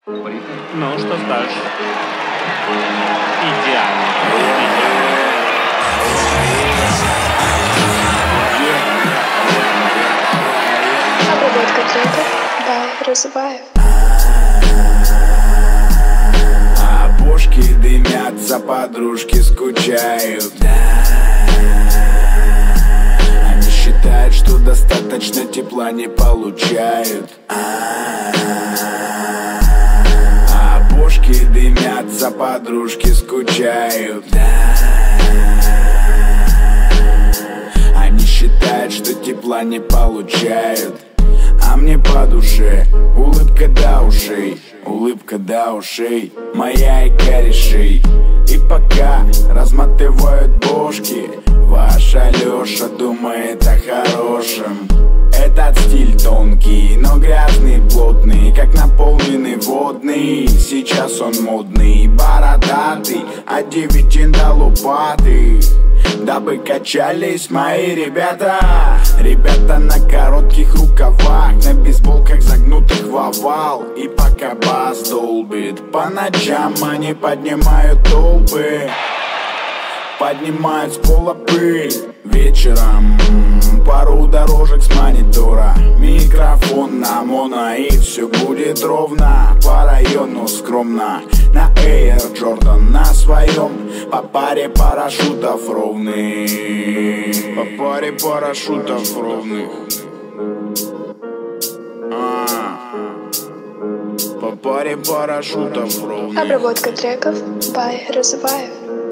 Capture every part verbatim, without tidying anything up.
Ну, что скажешь? Идеально. Обработка треков by Разуваев. А бошки дымятся, подружки скучают. Они считают, что достаточно тепла не получают. А бошки дымятся, подружки скучают. Они считают, что тепла не получают. А мне по душе улыбка до ушей, улыбка до ушей, моя и корешей. И пока разматывают бошки, ваша Лёша думает о хорошем. Этот стиль тонкий, но грязный, плотный, как наполненный водный. Сейчас он модный, бородатый, от девяти до лопаты. Дабы качались мои ребята, ребята на коротких рукавах, на бейсболках загнутых в овал. И пока бас долбит, по ночам они поднимают толпы, поднимают с пола пыль. Вечером пару дорожек с монитора, микрофон на моно, и все будет ровно. По району скромно, на Air Jordan на своем, по паре парашютов ровных, по паре парашютов ровных. А, по паре парашютов ровных. Обработка треков by Разуваев.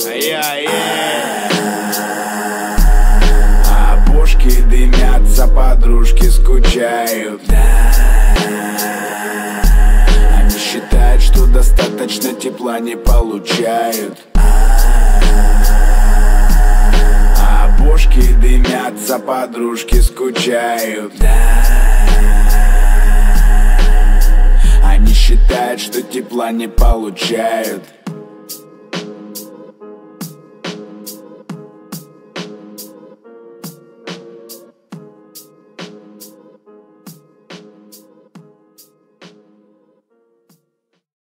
А бошки дымятся, подружки скучают. Они считают, что достаточно тепла не получают. А бошки дымятся, подружки скучают. Они считают, что тепла не получают.